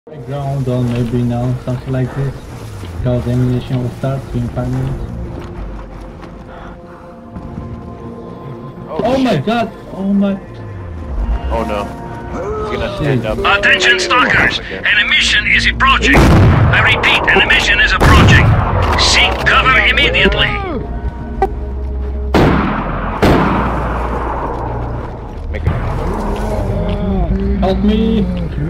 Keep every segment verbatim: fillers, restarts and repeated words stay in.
Ground or maybe now, something like this. Because ammunition will start in five minutes. Oh, oh my shit. god! Oh my... Oh no. He's gonna stand up. Attention stalkers! An emission is approaching! I repeat, an emission is approaching! Seek cover immediately! Make it. Help me!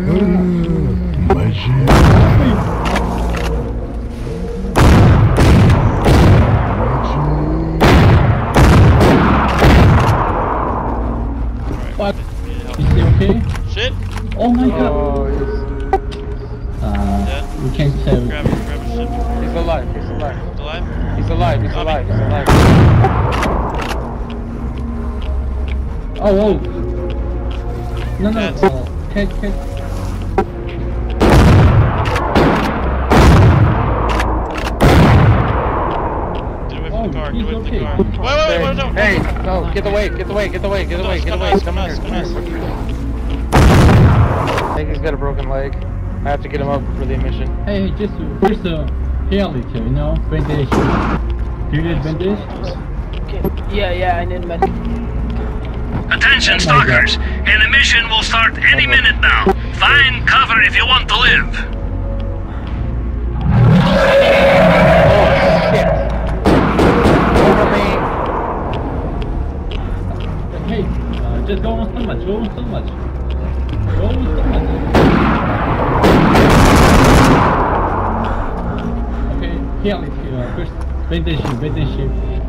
What? Is he okay? Shit! Oh my god! Oh, he's, Uh, Dead. we can't save. Grab it, grab it, shit. he's alive, he's alive. Alive? He's alive, he's Copy. alive, he's alive. Oh, oh! No, no, Dead. uh, cat, cat. Get away from Oh, the car, get he's away from okay. the car. Wait, wait, wait, wait, no! Hey, no, get away, get away, get away, get away, get away, Come come on, here, come come on, here. come I think he's got a broken leg. I have to get him up for the emission. Hey, just where's the reality, you know? Bandage. Do you need bandage? Okay. Yeah, yeah, I need med. Attention stalkers! An emission will start any minute now! Find cover if you want to live! Oh, shit. Over me. Hey, uh, just go on so much, go on so much. Go on so much. Okay, reality, uh, first bandage, bandage.